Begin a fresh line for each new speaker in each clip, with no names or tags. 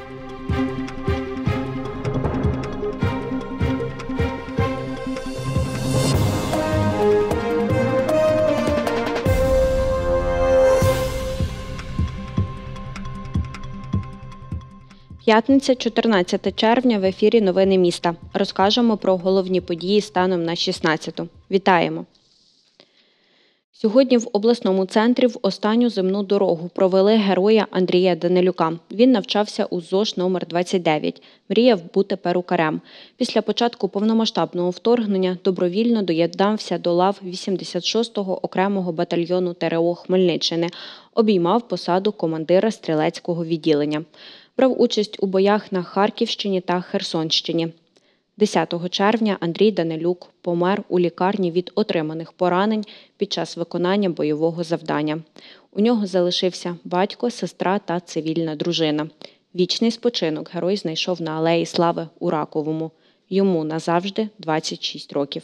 П'ятниця, 14 червня, в ефірі «Новини міста». Розкажемо про головні події станом на 16-ту. Вітаємо! Сьогодні в обласному центрі в останню земну дорогу провели героя Андрія Данилюка. Він навчався у ЗОШ номер 29. Мріяв бути перукарем. Після початку повномасштабного вторгнення добровільно доєднався до лав 86-го окремого батальйону ТРО Хмельниччини. Обіймав посаду командира стрілецького відділення. Брав участь у боях на Харківщині та Херсонщині. 10 червня Андрій Данилюк помер у лікарні від отриманих поранень під час виконання бойового завдання. У нього залишився батько, сестра та цивільна дружина. Вічний спочинок герой знайшов на Алеї Слави у Раковому. Йому назавжди 26 років.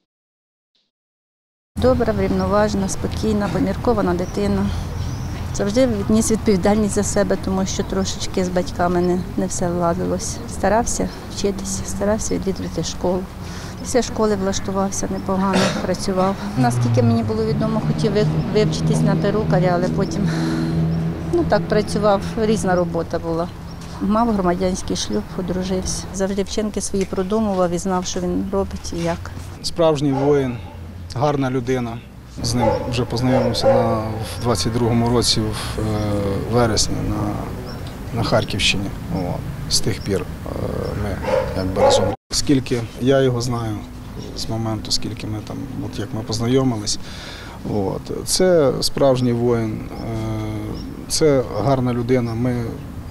Добра, врівноважена, спокійна, поміркована дитина. Завжди відніс відповідальність за себе, тому що трошечки з батьками не все владилось. Старався вчитися, старався відвідувати школу. Після школи влаштувався непогано, працював. Наскільки мені було відомо, хотів вивчитись на перукаря, але потім працював, різна робота була. Мав громадянський шлюб, одружився. Завжди вчинки свої продумував і знав, що він робить і як.
Справжній воїн, гарна людина. З ним вже познайомився в 22-му році, в вересні, на Харківщині. З тих пір ми разом. Скільки я його знаю з моменту, скільки ми як ми познайомились. Це справжній воїн, це гарна людина. Ми,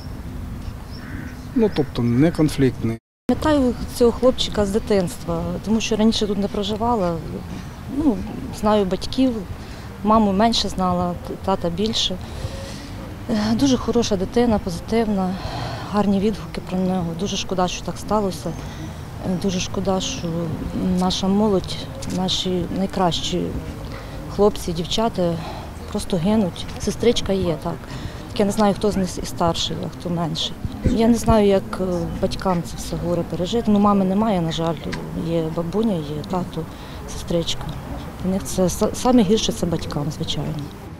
не конфліктний.
Пам'ятаю цього хлопчика з дитинства, тому що раніше тут не проживала. Знаю батьків, маму менше знала, тата більше. Дуже хороша дитина, позитивна, гарні відгуки про нього. Дуже шкода, що так сталося. Дуже шкода, що наша молодь, наші найкращі хлопці, дівчата просто гинуть. Сестричка є, так. Я не знаю, хто з них і старший, а хто менший. Я не знаю, як батькам це все горе пережити. Мами немає, на жаль, є бабуня, є тато, сестричка. У них це саме гірше це батькам, звичайно.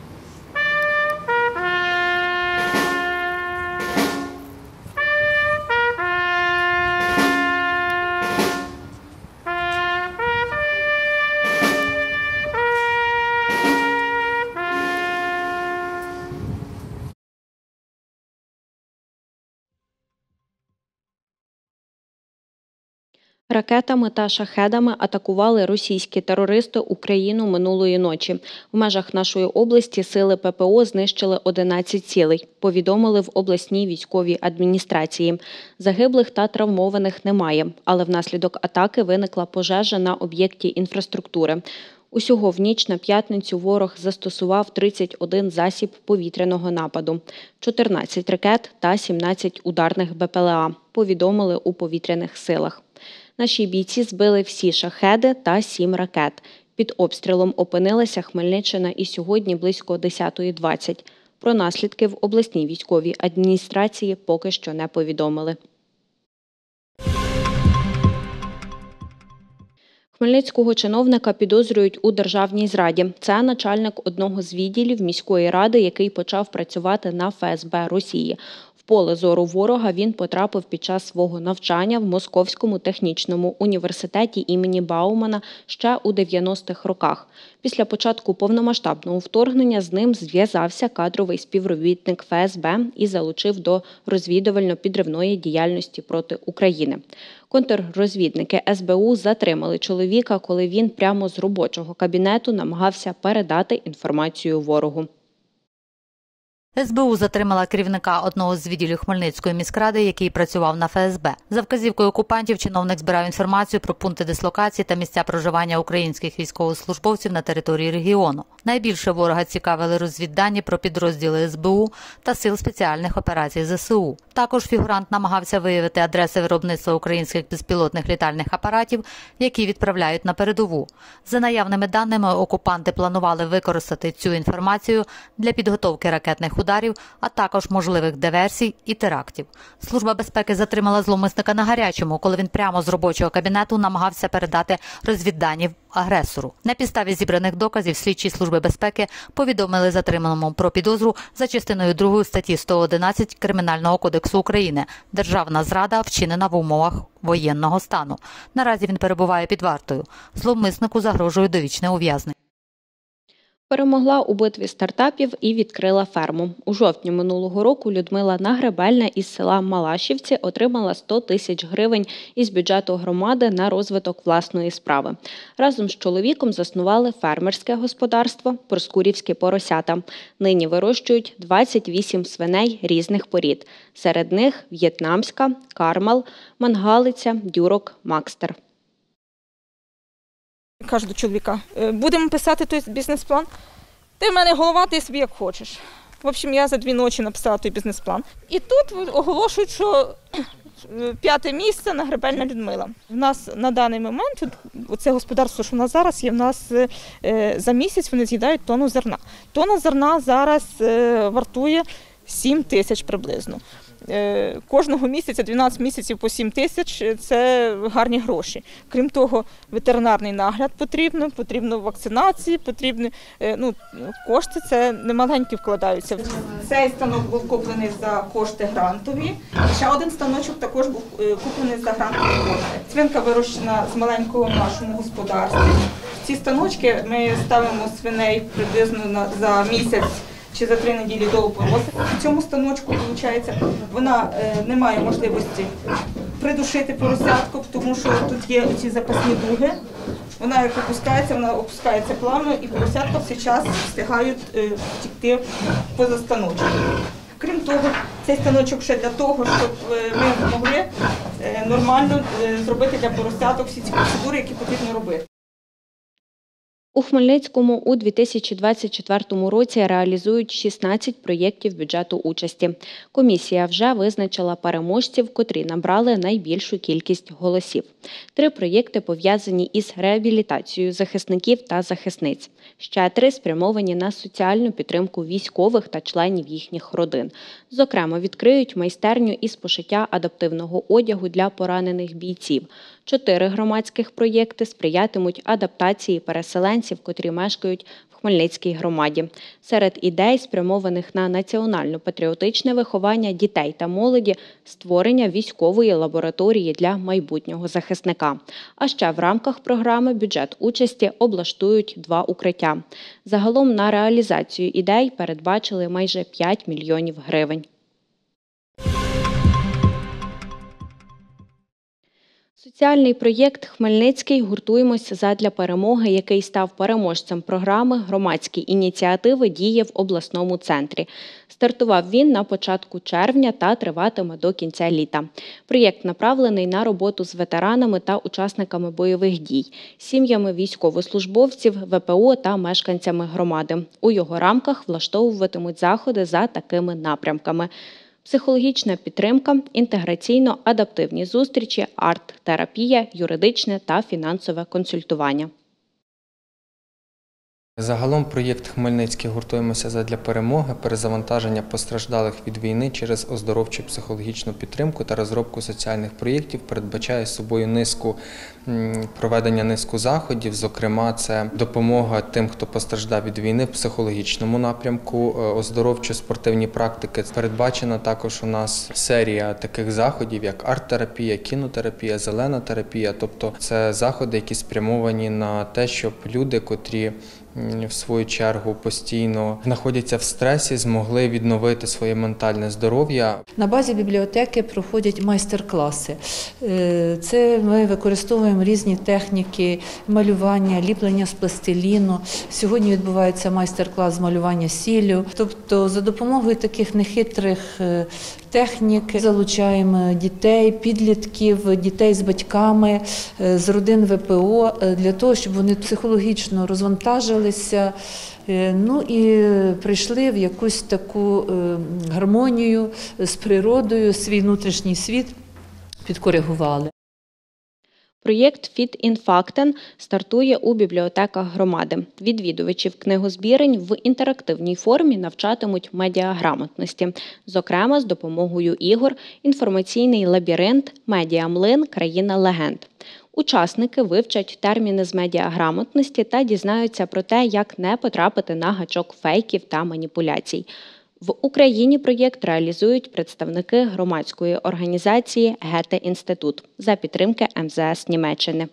Ракетами та шахедами атакували російські терористи Україну минулої ночі. В межах нашої області сили ППО знищили 11 цілей, повідомили в обласній військовій адміністрації. Загиблих та травмованих немає, але внаслідок атаки виникла пожежа на об'єкті інфраструктури. Усього в ніч на п'ятницю ворог застосував 31 засіб повітряного нападу, 14 ракет та 17 ударних БПЛА, повідомили у повітряних силах. Наші бійці збили всі шахеди та 7 ракет. Під обстрілом опинилася Хмельниччина і сьогодні близько 10:20. Про наслідки в обласній військовій адміністрації поки що не повідомили. Хмельницького чиновника підозрюють у державній зраді. Це начальник одного з відділів міської ради, який почав працювати на ФСБ Росії. В поле зору ворога він потрапив під час свого навчання в Московському технічному університеті імені Баумана ще у 90-х роках. Після початку повномасштабного вторгнення з ним зв'язався кадровий співробітник ФСБ і залучив до розвідувально-підривної діяльності проти України. Контррозвідники СБУ затримали чоловіка, коли він прямо з робочого кабінету намагався передати інформацію ворогу.
СБУ затримала керівника одного з відділів Хмельницької міськради, який працював на ФСБ. За вказівкою окупантів чиновник збирав інформацію про пункти дислокації та місця проживання українських військовослужбовців на території регіону. Найбільше ворога цікавили розвіддані про підрозділи СБУ та Сил спеціальних операцій ЗСУ. Також фігурант намагався виявити адреси виробництва українських безпілотних літальних апаратів, які відправляють на передову. За наявними даними, окупанти планували використати цю інформацію для підготовки ракетних ударів, а також можливих диверсій і терактів. Служба безпеки затримала зловмисника на гарячому, коли він прямо з робочого кабінету намагався передати розвіддані агресору. На підставі зібраних доказів слідчі Служби безпеки повідомили затриманому про підозру за частиною 2 статті 111 Кримінального кодексу України «Державна зрада, вчинена в умовах воєнного стану». Наразі він перебуває під вартою. Зловмиснику загрожує довічне ув'язнення.
Перемогла у битві стартапів і відкрила ферму. У жовтні минулого року Людмила Нагребельна із села Малашівці отримала 100 тисяч гривень із бюджету громади на розвиток власної справи. Разом з чоловіком заснували фермерське господарство «Проскурівські поросята». Нині вирощують 28 свиней різних порід. Серед них в'єтнамська, кармал, мангалиця, дюрок, макстер.
Кажу до чоловіка, будемо писати той бізнес-план? Ти в мене голова, ти собі як хочеш. В общем, я за 2 ночі написала той бізнес-план. І тут оголошують, що 5-те місце Нагребельна Людмила. У нас на даний момент, це господарство, що в нас зараз є, в нас за місяць вони з'їдають тонну зерна. Тонна зерна зараз вартує 7 тисяч приблизно. Кожного місяця, 12 місяців по 7 тисяч – це гарні гроші. Крім того, ветеринарний нагляд потрібно вакцинації, потрібні кошти, це немаленькі вкладаються. Цей станок був куплений за кошти грантові, ще один станочок також був куплений за грантові кошти. Свинка вирощена з маленького в нашому господарстві. В ці станочки ми ставимо свиней приблизно за місяць чи за 3 неділі до опоросу. В цьому станочку, виходить, вона не має можливості придушити поросятку, тому що тут є ці запасні дуги. Вона як опускається, вона опускається плавно, і поросятка все час встигають втекти поза станочок. Крім того, цей станочок ще для того, щоб ми могли нормально зробити для поросяток всі ці процедури, які потрібно робити.
У Хмельницькому у 2024 році реалізують 16 проєктів бюджету участі. Комісія вже визначила переможців, котрі набрали найбільшу кількість голосів. 3 проєкти пов'язані із реабілітацією захисників та захисниць. Ще 3 спрямовані на соціальну підтримку військових та членів їхніх родин. Зокрема, відкриють майстерню із пошиття адаптивного одягу для поранених бійців. 4 громадських проєкти сприятимуть адаптації переселенців, котрі мешкають в Хмельницькій громаді. Серед ідей, спрямованих на національно-патріотичне виховання дітей та молоді, створення військової лабораторії для майбутнього захисника. А ще в рамках програми «Бюджет участі» облаштують 2 укриття. Загалом на реалізацію ідей передбачили майже 5 мільйонів гривень. Соціальний проєкт «Хмельницький. Гуртуємося задля перемоги», який став переможцем програми «Громадські ініціативи» діє в обласному центрі. Стартував він на початку червня та триватиме до кінця літа. Проєкт направлений на роботу з ветеранами та учасниками бойових дій, сім'ями військовослужбовців, ВПО та мешканцями громади. У його рамках влаштовуватимуть заходи за такими напрямками: психологічна підтримка, інтеграційно-адаптивні зустрічі, арт-терапія, юридичне та фінансове консультування.
Загалом проєкт «Хмельницький. Гуртуємося задля перемоги», перезавантаження постраждалих від війни через оздоровчу психологічну підтримку та розробку соціальних проєктів передбачає собою проведення низку заходів. Зокрема, це допомога тим, хто постраждав від війни в психологічному напрямку, оздоровчо-спортивні практики. Передбачена також у нас серія таких заходів, як арт-терапія, кінотерапія, зелена терапія. Тобто це заходи, які спрямовані на те, щоб люди, котрі в свою чергу постійно знаходяться в стресі, змогли відновити своє ментальне здоров'я.
На базі бібліотеки проходять майстер-класи. Це ми використовуємо різні техніки малювання, ліплення з пластиліну. Сьогодні відбувається майстер-клас з малювання сіллю. Тобто за допомогою таких нехитрих технік залучаємо дітей, підлітків, дітей з батьками, з родин ВПО, для того, щоб вони психологічно розвантажилися, і прийшли в якусь таку гармонію з природою, свій внутрішній світ підкоригували.
Проєкт «Fit in Fakten» стартує у бібліотеках громади. Відвідувачів книгозбірень в інтерактивній формі навчатимуть медіаграмотності, зокрема з допомогою ігор «Інформаційний лабіринт», «Медіамлин», «Країна легенд». Учасники вивчать терміни з медіаграмотності та дізнаються про те, як не потрапити на гачок фейків та маніпуляцій. В Україні проєкт реалізують представники громадської організації «Гете-Інститут» за підтримки МЗС Німеччини.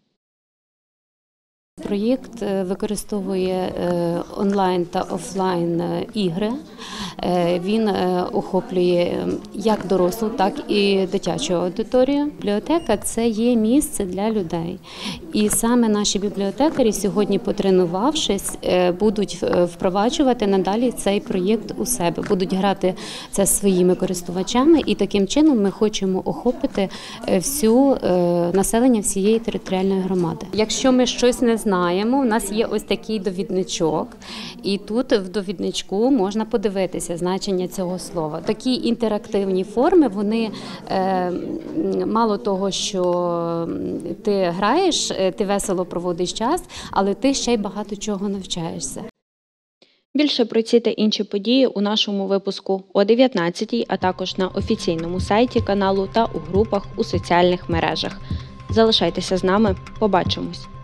Проєкт використовує онлайн та офлайн ігри. Він охоплює як дорослу, так і дитячу аудиторію. Бібліотека – це є місце для людей. І саме наші бібліотекарі сьогодні, потренувавшись, будуть впроваджувати надалі цей проєкт у себе. Будуть грати це своїми користувачами, і таким чином ми хочемо охопити всю населення всієї територіальної громади. Якщо ми щось не знаємо, у нас є ось такий довідничок, і тут в довідничку можна подивитися значення цього слова. Такі інтерактивні форми, вони мало того, що ти граєш, ти весело проводиш час, але ти ще й багато чого навчаєшся.
Більше про ці та інші події у нашому випуску о 19-й, а також на офіційному сайті каналу та у групах у соціальних мережах. Залишайтеся з нами, побачимось!